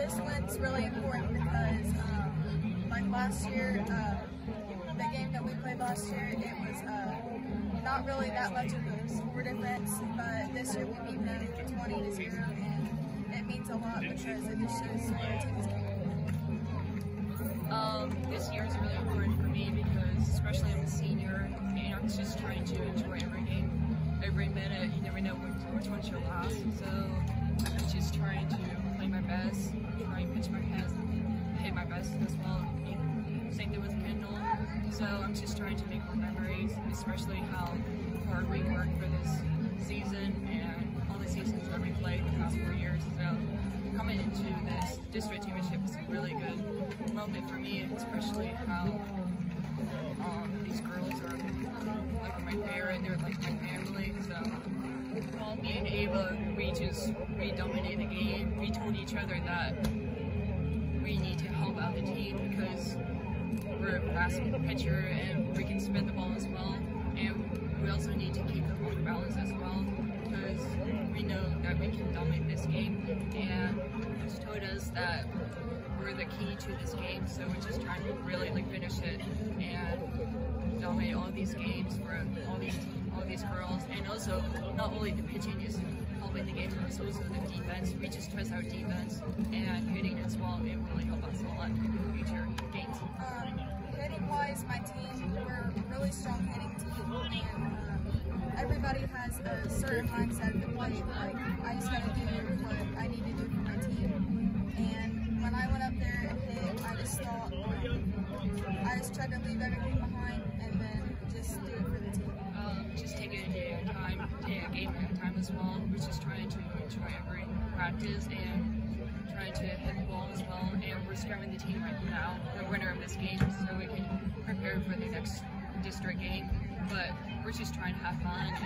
This win's really important because, like last year, the game that we played last year, it was not really that much of a score difference, but this year we beat them 20-0, and it means a lot because it just shows what our team is capable of. This year is really important for me because, especially I'm a senior, and I'm just trying to enjoy every game, every minute. You never know which one she'll last, so I'm just trying to play my best, try and pitch my best, hit my best as well. Same thing with Kendall. So I'm just trying to make more memories, especially how hard we worked for this season and all the seasons that we played the past 4 years. So coming into this district championship is a really good moment for me, especially how these girls are like my parent, they're like my family. So being able, we dominated the game. We told each other that we need to help out the team because we're a fast pitcher and we can spin the ball as well, and we also need to keep the ball balance as well because we know that we can dominate this game, and it's told us that we're the key to this game, so we're just trying to really finish it and dominate all these games for all these girls. And also not only the pitching is helping the game, but it's also the defense. We just trust our defense and hitting as well. It will really help us a lot in the future games. Hitting-wise, my team, we're a really strong hitting team, and everybody has a certain mindset of the plate, like, I just gotta do what I need to do for my team. And when I went up there and hit, I just thought, I just tried to leave everything behind and then just do it for the team. Just take it a day at a time, take a game at a time as well. We're just trying to enjoy every practice and trying to hit the ball as well, and we're scrumming the team right now, the winner of this game, so we can prepare for the next district game. But we're just trying to have fun